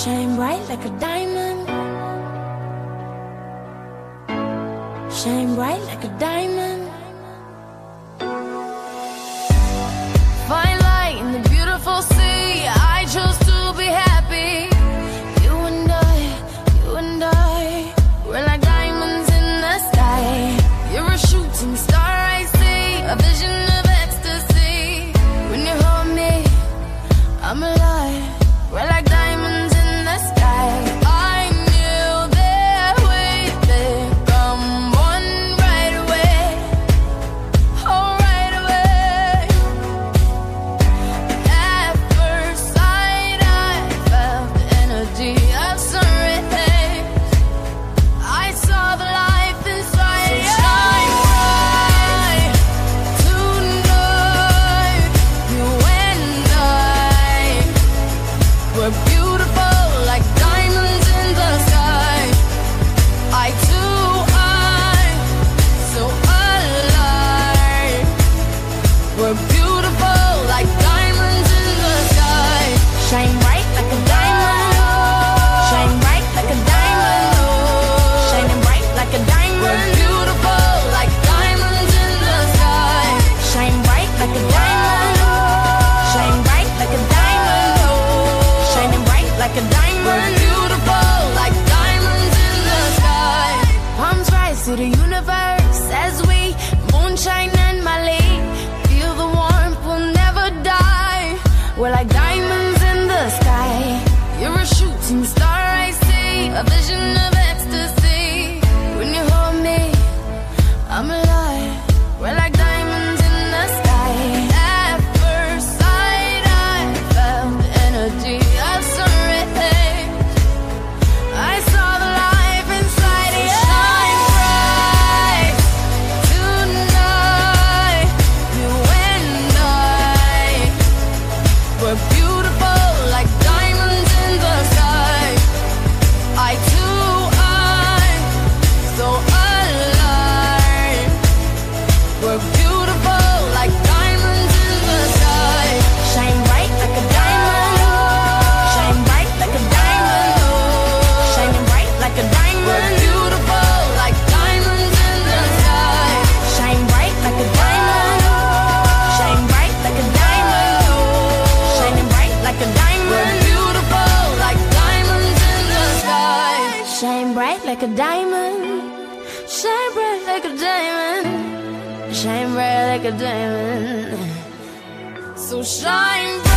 Shine bright like a diamond. Shine bright like a diamond. Fine light in the beautiful sea. I chose to be happy. You and I, we're like diamonds in the sky. You're a shooting star, I see, a vision of ecstasy. When you hold me, I'm alive. We're like diamonds in the sky. I knew that we'd become one right away. Oh, right away. At first sight, I felt the energy of sun rays. I saw the life inside you. Shine bright tonight. You and I, we're beautiful like diamonds in the sky. I too, I'm so alive. We're beautiful like diamonds in the sky. Shine bright like a diamond. Shine bright like a diamond. Shining bright like a diamond. We're beautiful like diamonds in the sky. Shine bright like a diamond. Shine bright like a diamond. Shining bright like a diamond. We're beautiful like diamonds in the sky. Palms rise to the universe as we moonshine and Mali. Feel the warmth, we'll never die. We're like diamonds in the sky. You're a shooting star, I see, a vision of ecstasy. When you hold me, I'm alive. We're like diamonds in the sky. At first sight, I felt the energy of sun rays. I saw the life inside you. Shine bright tonight. You and I, we're beautiful like diamonds in the sky. I too, I'm so alive. We're beautiful like diamonds in the sky. Shine bright like a diamond. Shine bright like a diamond. Shining bright like a diamond. We're beautiful like diamonds in the sky. Shine bright like a diamond. Shine bright like a diamond. Shining bright like a diamond. We're beautiful like diamonds in the sky. Shine bright like a diamond. Shine bright like a diamond. Shine bright like a diamond. So shine bright.